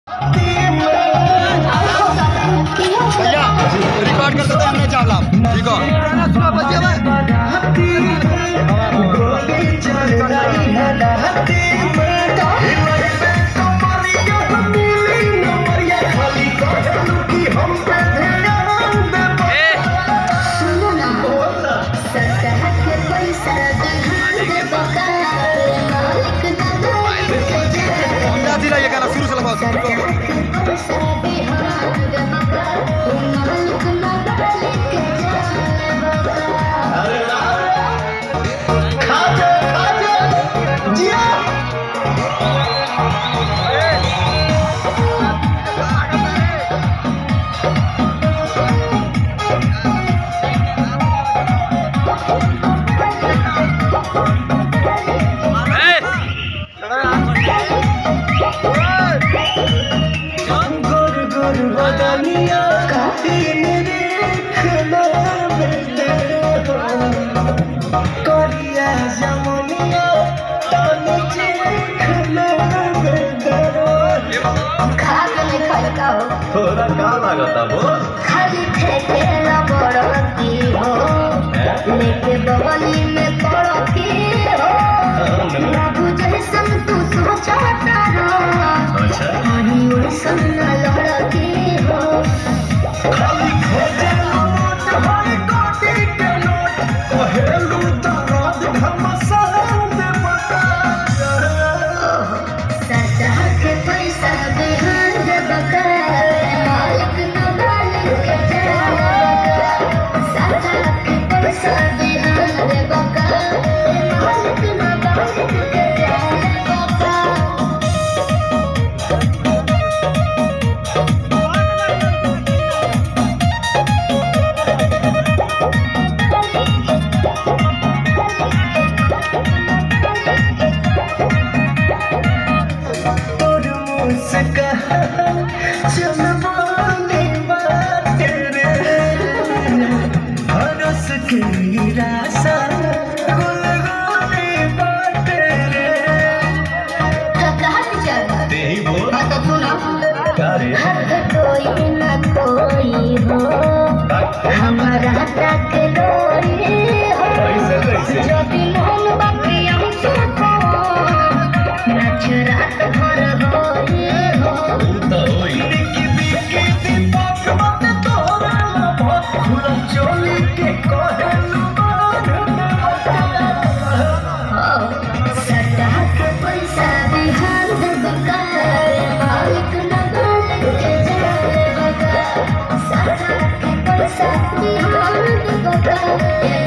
भैया रिकॉर्ड कर सकते हैं हमने चावला ये गाना शुरू से लगा थोड़ा का लागता वो खाली ठेकेला बड़ती हो लेके बगली में पड़ती हो बाबू जैसन तू सोचता रहो हरी वैसन लड़ती हो खाली खोजे नोट हरी कोटी के नोट कहेलू दर्द घमसान दे बता सजा के पैसा बिहान दे बका मालिक न मालिक के जाने बका सजा के पैसा बिहान दे बका मालिक न मालिक के जाने बका हमारा तक लोई हो जो दिन हम बाकी हम सुको नाच रात भर होई हो बिकी बिकी दीपक मत तोरा बहुत खुला चोली के कहेलू सटा के पैसा बिहार दे बका मालिक न मालिक के जाने बका सटा के पैसा बिहार दे बका